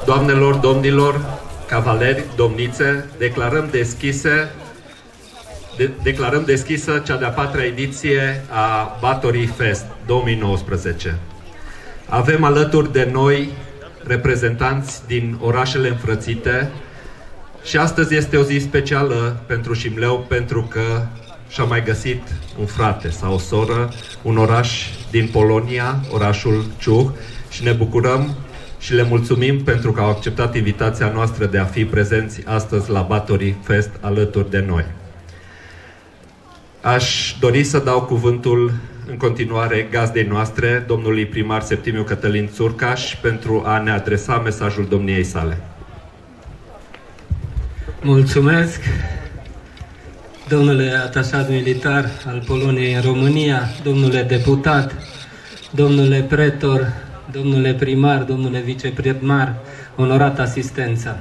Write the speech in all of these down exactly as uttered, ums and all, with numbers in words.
Doamnelor, domnilor, cavaleri, domnițe, declarăm deschise de, declarăm deschisă cea de-a patra ediție a Batory Fest două mii nouăsprezece. Avem alături de noi reprezentanți din orașele înfrățite și astăzi este o zi specială pentru Șimleu, pentru că și-a mai găsit un frate sau o soră, un oraș din Polonia, orașul Ciuh, și ne bucurăm și le mulțumim pentru că au acceptat invitația noastră de a fi prezenți astăzi la Batory Fest alături de noi. Aș dori să dau cuvântul în continuare gazdei noastre, domnului primar Septimiu Cătălin Țurcaș, pentru a ne adresa mesajul domniei sale. Mulțumesc, domnule atașat militar al Poloniei în România, domnule deputat, domnule pretor, domnule primar, domnule viceprimar, onorat asistență.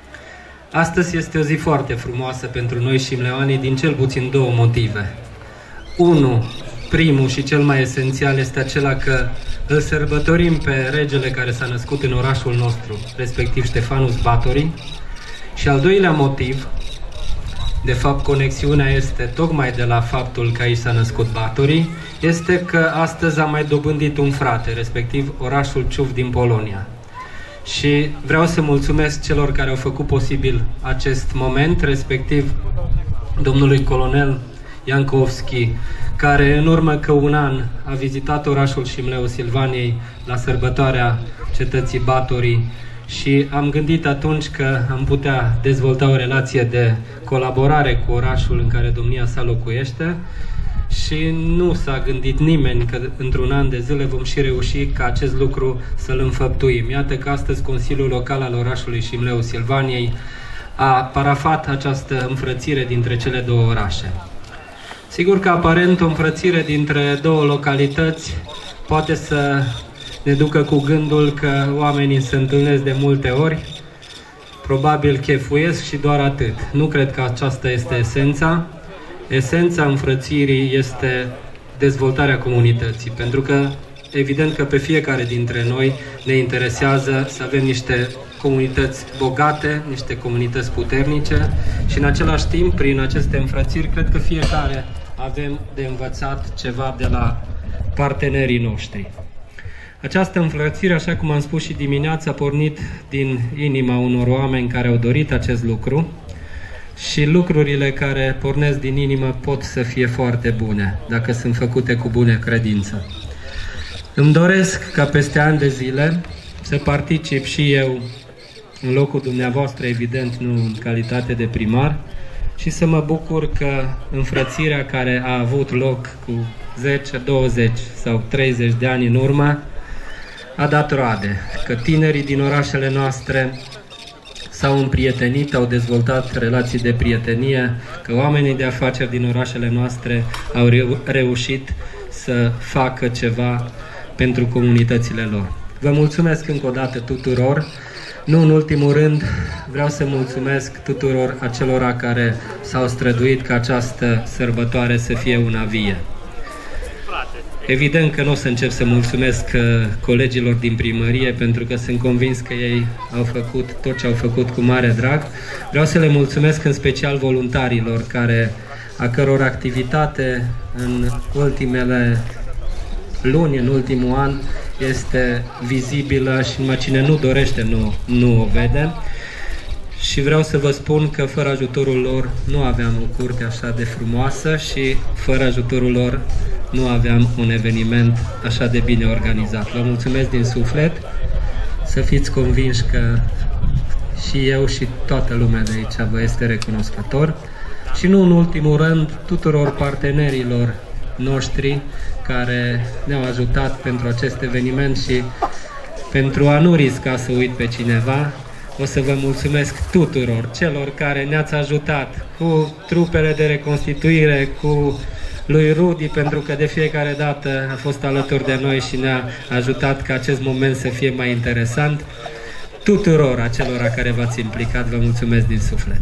Astăzi este o zi foarte frumoasă pentru noi șimleoanii din cel puțin două motive. Unu, primul și cel mai esențial este acela că îl sărbătorim pe regele care s-a născut în orașul nostru, respectiv Ștefanus Batory. Și al doilea motiv, de fapt conexiunea este tocmai de la faptul că aici s-a născut Batory, este că astăzi a mai dobândit un frate, respectiv orașul Ciuh din Polonia. Și vreau să mulțumesc celor care au făcut posibil acest moment, respectiv domnului colonel Iancovski, care în urmă că un an a vizitat orașul Șimleu Silvaniei la sărbătoarea cetății Batory și am gândit atunci că am putea dezvolta o relație de colaborare cu orașul în care domnia sa locuiește și nu s-a gândit nimeni că într-un an de zile vom și reuși ca acest lucru să-l înfăptuim. Iată că astăzi Consiliul Local al orașului Șimleu Silvaniei a parafat această înfrățire dintre cele două orașe. Sigur că aparent o înfrățire dintre două localități poate să ne ducă cu gândul că oamenii se întâlnesc de multe ori, probabil chefuiesc și doar atât. Nu cred că aceasta este esența. Esența înfrățirii este dezvoltarea comunității, pentru că evident că pe fiecare dintre noi ne interesează să avem niște comunități bogate, niște comunități puternice și în același timp, prin aceste înfrățiri, cred că fiecare avem de învățat ceva de la partenerii noștri. Această înfrățire, așa cum am spus și dimineața, a pornit din inima unor oameni care au dorit acest lucru și lucrurile care pornesc din inimă pot să fie foarte bune, dacă sunt făcute cu bună credință. Îmi doresc ca peste ani de zile să particip și eu în locul dumneavoastră, evident nu în calitate de primar, și să mă bucur că înfrățirea care a avut loc cu zece, douăzeci sau treizeci de ani în urmă a dat roade, că tinerii din orașele noastre s-au împrietenit, au dezvoltat relații de prietenie, că oamenii de afaceri din orașele noastre au reu reușit să facă ceva pentru comunitățile lor. Vă mulțumesc încă o dată tuturor. Nu în ultimul rând, vreau să mulțumesc tuturor acelora care s-au străduit ca această sărbătoare să fie una vie. Evident că nu o să încep să mulțumesc colegilor din primărie, pentru că sunt convins că ei au făcut tot ce au făcut cu mare drag. Vreau să le mulțumesc în special voluntarilor, care, a căror activitate în ultimele luni, în ultimul an, este vizibilă și numai cine nu dorește nu, nu o vede. Și vreau să vă spun că fără ajutorul lor nu aveam o curte așa de frumoasă și fără ajutorul lor nu aveam un eveniment așa de bine organizat. Vă mulțumesc din suflet, să fiți convinși că și eu și toată lumea de aici vă este recunoscător. Și nu în ultimul rând tuturor partenerilor noștri care ne-au ajutat pentru acest eveniment și pentru a nu risca să uit pe cineva, o să vă mulțumesc tuturor celor care ne-ați ajutat cu trupele de reconstituire, cu lui Rudi, pentru că de fiecare dată a fost alături de noi și ne-a ajutat ca acest moment să fie mai interesant. Tuturor acelora care v-ați implicat, vă mulțumesc din suflet.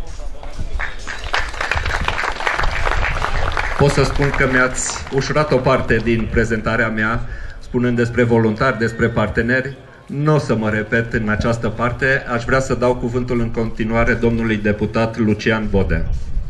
Pot să spun că mi-ați ușurat o parte din prezentarea mea, spunând despre voluntari, despre parteneri. Nu o să mă repet în această parte, aș vrea să dau cuvântul în continuare domnului deputat Lucian Bode.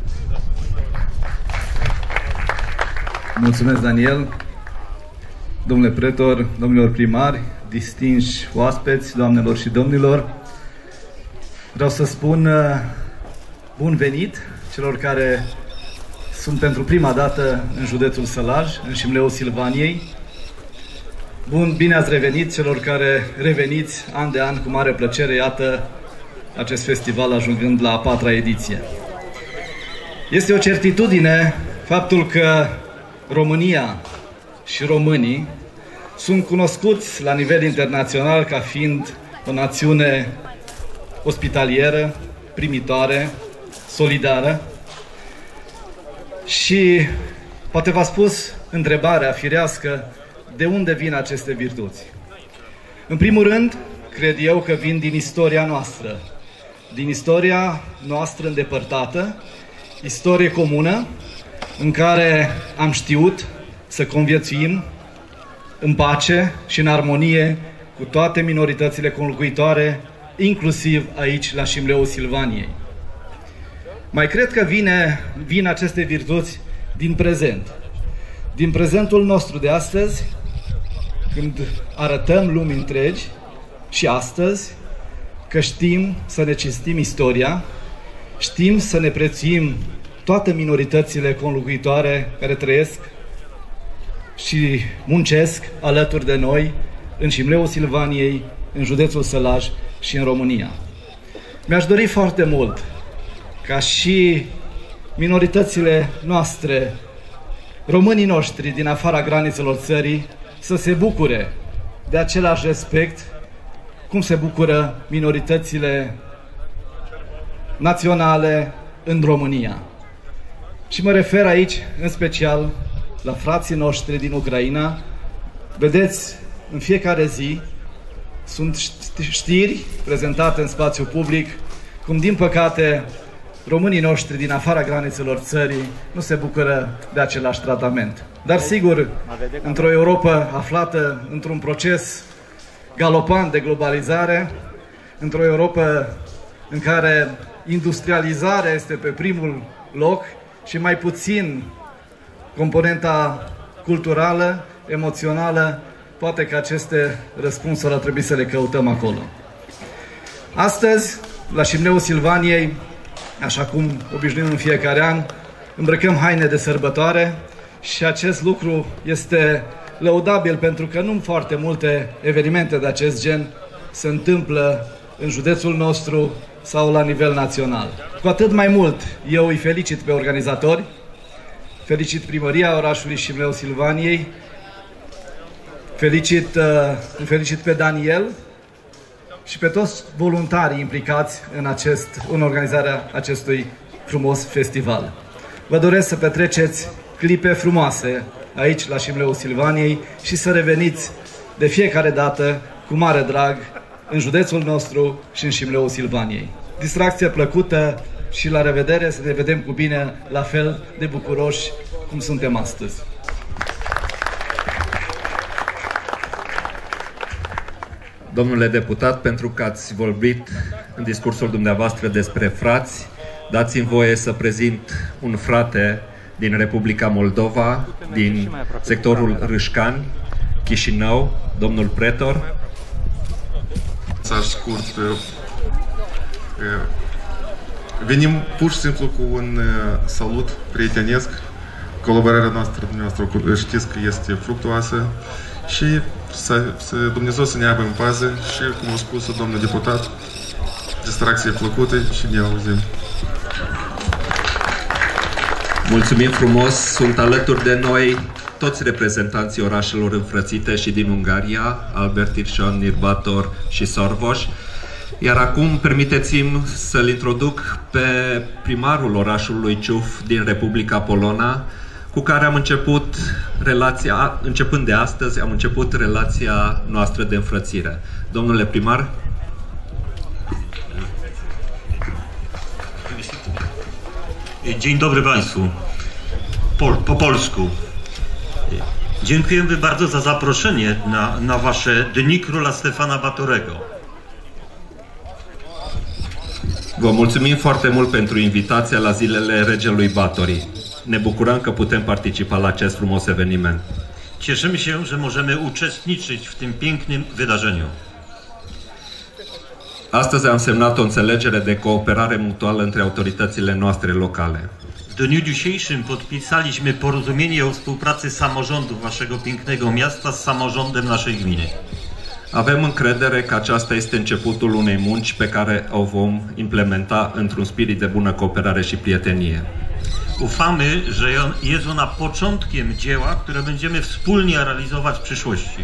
Mulțumesc, Daniel. Domnule pretor, domnilor primari, distinși oaspeți, doamnelor și domnilor, vreau să spun bun venit celor care sunt pentru prima dată în județul Sălaj, în Șimleul Silvaniei. Bun, bine ați revenit celor care reveniți an de an cu mare plăcere, iată acest festival ajungând la a patra ediție. Este o certitudine faptul că România și românii sunt cunoscuți la nivel internațional ca fiind o națiune ospitalieră, primitoare, solidară și poate v-a spus întrebarea firească: de unde vin aceste virtuți? În primul rând, cred eu că vin din istoria noastră, din istoria noastră îndepărtată, istorie comună, în care am știut să conviețuim în pace și în armonie cu toate minoritățile conlocuitoare, inclusiv aici la Șimleul Silvaniei. Mai cred că vine, vin aceste virtuți din prezent. Din prezentul nostru de astăzi, când arătăm lumii întregi și astăzi că știm să ne cinstim istoria, știm să ne prețuim toate minoritățile conlocuitoare care trăiesc și muncesc alături de noi în Șimleul Silvaniei, în județul Sălaj și în România. Mi-aș dori foarte mult ca și minoritățile noastre, românii noștri din afara granițelor țării, să se bucure de același respect cum se bucură minoritățile naționale în România. Și mă refer aici în special la frații noștri din Ucraina. Vedeți, în fiecare zi sunt știri prezentate în spațiu public cum, din păcate, românii noștri din afara granițelor țării nu se bucură de același tratament. Dar sigur, într-o Europa aflată într-un proces galopant de globalizare, într-o Europa în care industrializarea este pe primul loc și mai puțin componenta culturală, emoțională, poate că aceste răspunsuri ar trebui să le căutăm acolo. Astăzi, la Șimleul Silvaniei, așa cum obișnuim în fiecare an, îmbrăcăm haine de sărbătoare și acest lucru este lăudabil pentru că nu foarte multe evenimente de acest gen se întâmplă în județul nostru sau la nivel național. Cu atât mai mult eu îi felicit pe organizatori, felicit primăria orașului Șimleul Silvaniei, felicit, uh, felicit pe Daniel și pe toți voluntarii implicați în, acest, în organizarea acestui frumos festival. Vă doresc să petreceți clipe frumoase aici la Șimleul Silvaniei și să reveniți de fiecare dată cu mare drag în județul nostru și în Șimleul Silvaniei. Distracție plăcută și la revedere, să ne vedem cu bine, la fel de bucuroși cum suntem astăzi. Domnule deputat, pentru că ați vorbit în discursul dumneavoastră despre frați, dați-mi voie să prezint un frate din Republica Moldova, din sectorul Râșcani, Chișinău, domnul pretor. Mesaj scurt. Venim pur și simplu cu un salut prietenesc. Colaborarea noastră, dumneavoastră, știți că este fructuoasă și să, să Dumnezeu să ne aibă în pază și, cum a spus domnul deputat, distracție plăcută și ne auzim. Mulțumim frumos! Sunt alături de noi toți reprezentanții orașelor înfrățite și din Ungaria, Albert Irșan, Nirbator și Sorvoș. Iar acum permiteți-mi să-l introduc pe primarul orașului Ciuf din Republica Polona, cu care am început relația, începând de astăzi, am început relația noastră de înfrățire. Domnule primar. Dzień dobry Państwu. Pol, po polsku. Dziękujemy bardzo za zaproszenie na, na wasze Dni Króla Stefana Batorego. Vă mulțumim foarte mult pentru invitația la zilele Regelui Batory. Ne bucurăm că putem participa la acest frumos eveniment. Cieszymy się, że możemy uczestniczyć w tym pięknym wydarzeniu. Astăzi am semnat o înțelegere de cooperare mutuală între autoritățile noastre locale. W dniu dzisiejszym podpisaliśmy porozumienie o współpracy samorządu waszego pięknego miasta z samorządem naszej gminy. Avem încredere că aceasta este începutul unei munci pe care o vom implementa într-un spirit de bună cooperare și prietenie. Ufamy, że jest ona początkiem dzieła, które będziemy wspólnie realizować w przyszłości.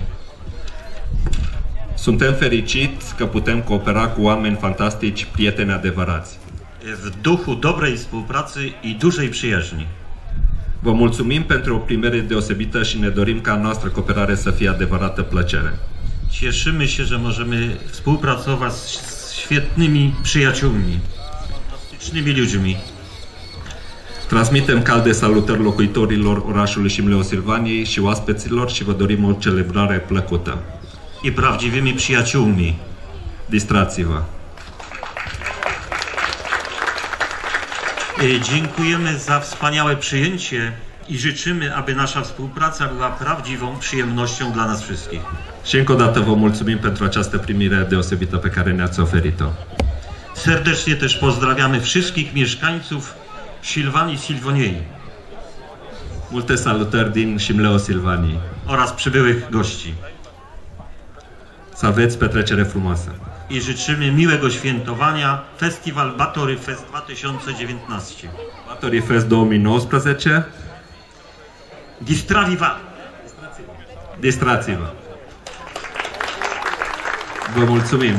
Suntem fericiți că putem coopera cu oameni fantastici, prieteni adevărați. W duchu dobrej współpracy i dużej przyjaźni. Vă mulțumim pentru o primire deosebită și ne dorim ca noastră cooperare să fie adevărată plăcere. Cieszymy się, że możemy współpracować z świetnymi przyjaciółmi, fantastycznymi ludźmi. Transmitem calde salutări locuitorilor orașului Șimleu Silvaniei și oaspeților și vă dorim o celebrare plăcută. I prawdziwymi przyjaciółmi. Distrați-vă! Dziękujemy za wspaniałe przyjęcie i życzymy, aby nasza współpraca była prawdziwą przyjemnością dla nas wszystkich. Și încă o dată vă mulțumim pentru această primire deosebită pe care ne-ați oferit-o. Serdecznie też pozdrawiamy wszystkich mieszkańców Silvanii Silvoniei. Multe salutări din Șimleu Silvaniei. Oraz przybyłych gości. Să aveți petrecere frumoasă. I życzymy miłego świętowania Festival Batory Fest dwa tysiące dziewiętnaście. Batory Fest două mii nouăsprezece. Distrați-vă! Distrați-vă! Vă mulțumim!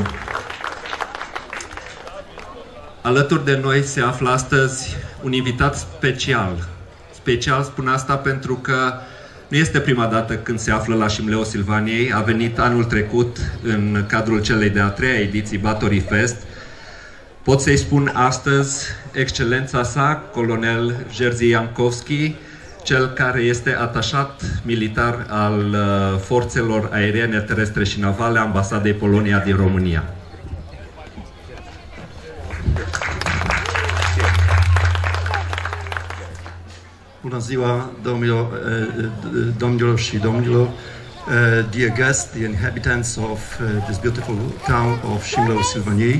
Alături de noi se află astăzi un invitat special. Special spun asta pentru că nu este prima dată când se află la Șimleu Silvaniei. A venit anul trecut în cadrul celei de-a treia ediții Batory Fest. Pot să-i spun astăzi excelența sa, colonel Jerzy Jankowski, cel care este atașat militar al forțelor aeriene, terestre și navale Ambasadei Polonia din România. Bună ziua, domnilor, domnilor și domnilor, dear guests, the inhabitants of this beautiful town of Șimleu Silvaniei.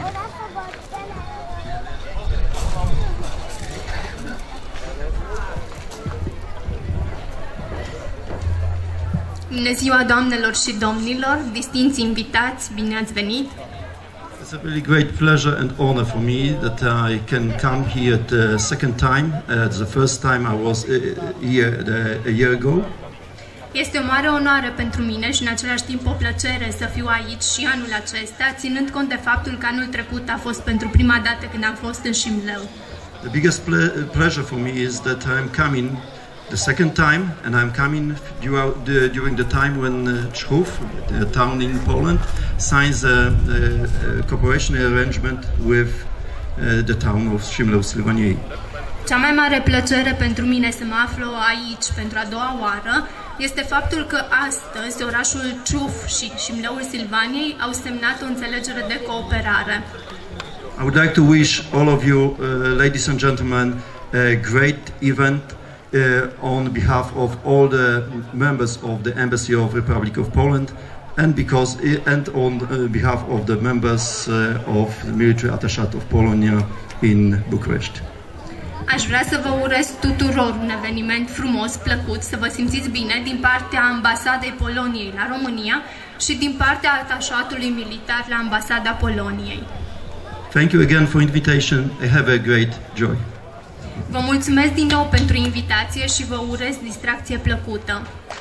Bună ziua, doamnelor și domnilor, distinți invitați, bine ați venit! It's a really great pleasure and honor for me that I can come here the second time. Uh, the first time I was uh, here uh, a year ago. Este o mare onoare pentru mine și în același timp o plăcere să fiu aici și anul acesta, ținând cont de faptul că anul trecut a fost pentru prima dată când am fost în Șimleu. The biggest ple pleasure for me is that I'm coming the second time, and I'm coming the, during the time when uh, Czchów, a town in Poland, signs a, a, a cooperation arrangement with uh, the town of Șimleu Silvaniei. Cea mai mare plăcere pentru mine să mă aflu aici pentru a doua oară este faptul că astăzi orașul Czchów și Șimleul Silvaniei au semnat o înțelegere de cooperare. I would like to wish all of you, uh, ladies and gentlemen, a great event uh, on behalf of all the members of the Embassy of Republic of Poland, and because and on uh, behalf of the members uh, of the military attachet of Polonia in Bucharest. Aș vrea să vă urez tuturor un eveniment frumos, plăcut, să vă simțiți bine din partea Ambasadei Poloniei la România și din partea atașatului militar la Ambasada Poloniei. Thank you again for invitation. I have a great joy. Vă mulțumesc din nou pentru invitație și vă urez distracție plăcută.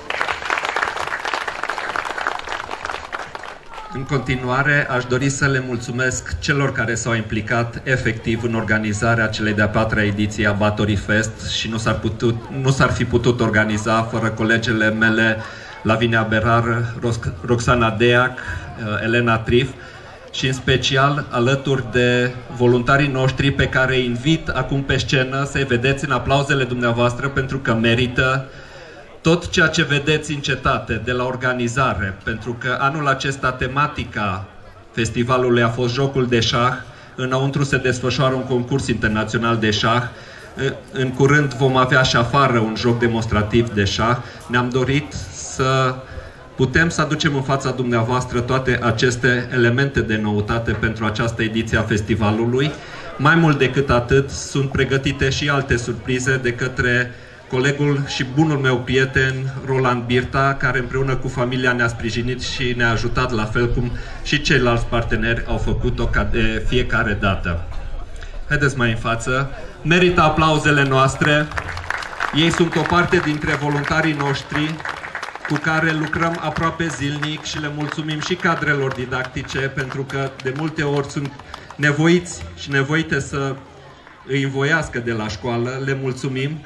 În continuare, aș dori să le mulțumesc celor care s-au implicat efectiv în organizarea celei de-a patra ediție a Batory Fest și nu s-ar, putut, nu s-ar fi putut organiza fără colegele mele Lavinia Berar, Roxana Deac, Elena Trif și în special alături de voluntarii noștri pe care îi invit acum pe scenă să-i vedeți în aplauzele dumneavoastră pentru că merită tot ceea ce vedeți în cetate, de la organizare, pentru că anul acesta tematica festivalului a fost jocul de șah, înăuntru se desfășoară un concurs internațional de șah, în curând vom avea și afară un joc demonstrativ de șah. Ne-am dorit să putem să aducem în fața dumneavoastră toate aceste elemente de noutate pentru această ediție a festivalului. Mai mult decât atât, sunt pregătite și alte surprize de către colegul și bunul meu prieten, Roland Birta, care împreună cu familia ne-a sprijinit și ne-a ajutat, la fel cum și ceilalți parteneri au făcut-o ca de fiecare dată. Haideți mai în față. Merită aplauzele noastre. Ei sunt o parte dintre voluntarii noștri cu care lucrăm aproape zilnic și le mulțumim și cadrelor didactice, pentru că de multe ori sunt nevoiți și nevoite să îi învoiască de la școală. Le mulțumim.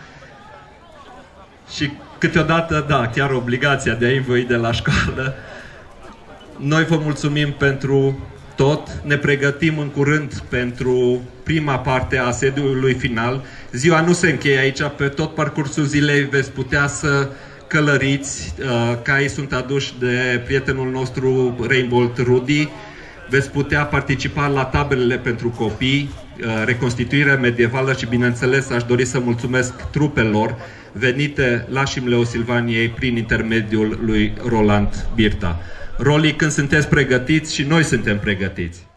Și câteodată, da, chiar obligația de a învoi de la școală. Noi vă mulțumim pentru tot. Ne pregătim în curând pentru prima parte a sediului final. Ziua nu se încheie aici, pe tot parcursul zilei veți putea să călăriți. Caii sunt aduși de prietenul nostru Rainbow Rudy. Veți putea participa la taberele pentru copii, reconstituirea medievală și, bineînțeles, aș dori să mulțumesc trupelor venite la Șimleu Silvaniei prin intermediul lui Roland Birta. Roli, când sunteți pregătiți, și noi suntem pregătiți.